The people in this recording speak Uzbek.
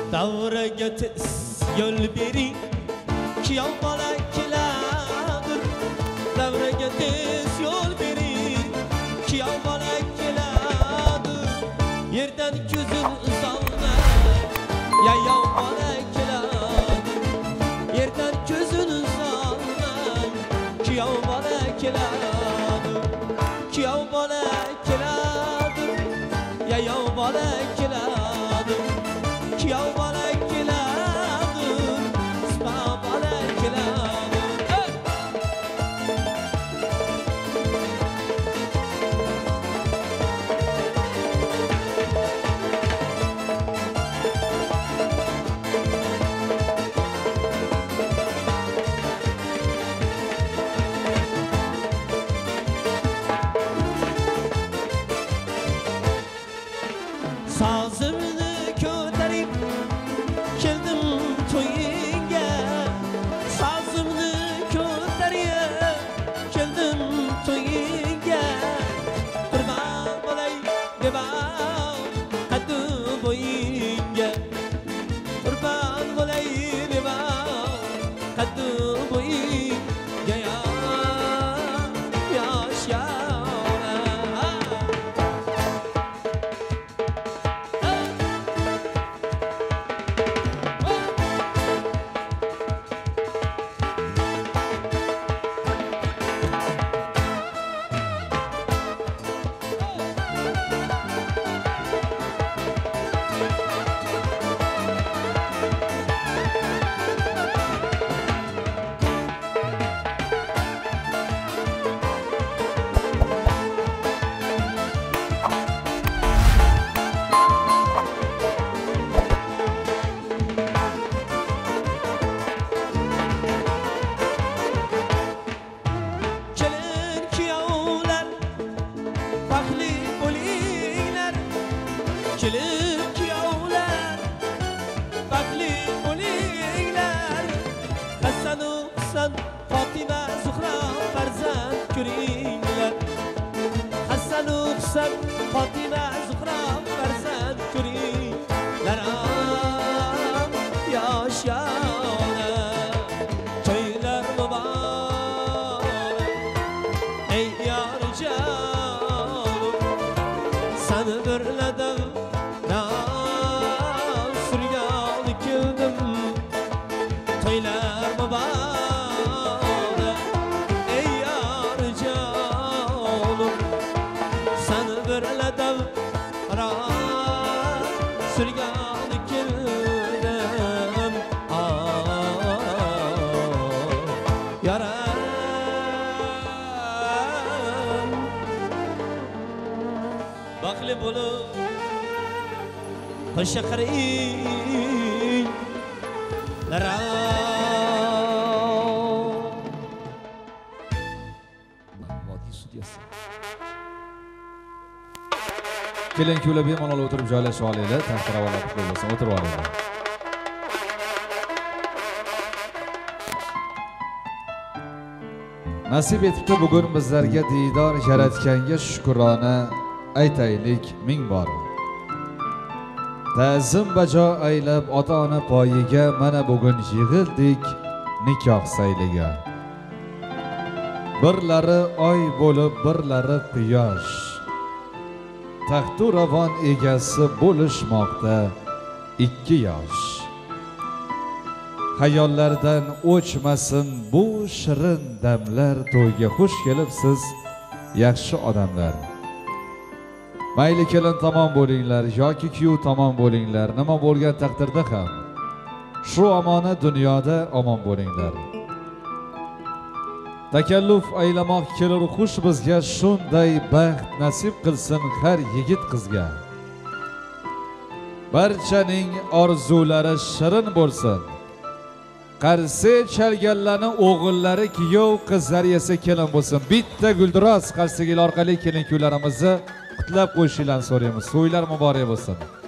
davraga tez yo'l bering kuyov bola keladir davraga tez yo'l bering kuyov bola keladir yerdan ko'zin solma yayov bola keladir yerdan ko'zin solma kuyov bola keladir kuyov bola keladir yayov bola keladir kuyov bola keladir ispa bola keladir sazimni ko'tarib keldim to'yingga sazimni ko'tarib keldim to'yingga qurban bo'lay devam qaddi bo'yingga qurban bo'lay devam qaddi bo'yingga yosh kelin kuyovlar bakli bo'linglar Hasan Husan Fatima Zuhra farzand ko'ringlar Hasan Husan Fatima Zuhra farzand ko'ringlar yosh yana to'ylar muborak ey yorjon seni birladim surgani keldim to'ylar muborak ey yorjonim seni birladim surgani keldim yaram baxtli bo'lib qo'sha qaringlar vodiy sudyasi keling kuylar bemalol o'tirib joylashib olinglar taxtiravonlar qutlug' bo'lsin o'tirib olinglar nasib etibdi bugun bizlarga diydor yaratganga shukrona aytaylik ming bor ta'zim bajo aylab ota-ona poyiga mana bugun yig'ildik nikoh sayliga birlari oy bo'lib birlari quyosh taxtu ravon egasi bo'lishmoqda ikki yosh xayollardan o'chmasin bu shirin damlar to'yga xush kelibsiz yaxshi odamlar mayli kelin tomon bo'linglar yoki kuyov tomon bo'linglar nima bo'lgan taqdirda ham shu omonat dunyoda omon bo'linglar takalluf aylamoq kelur xush bizga shunday baxt nasib qilsin har yigit qizga barchaning orzulari shirin bo'lsin qarsi chalganlarni o'g'illari kuyov qizlari esa kelin bo'lsin bitta guldiroz qarsigil orqali kelin kuylarimizni qutlab qo'yishinglarni so'raymiz to'ylar muborak bo'lsin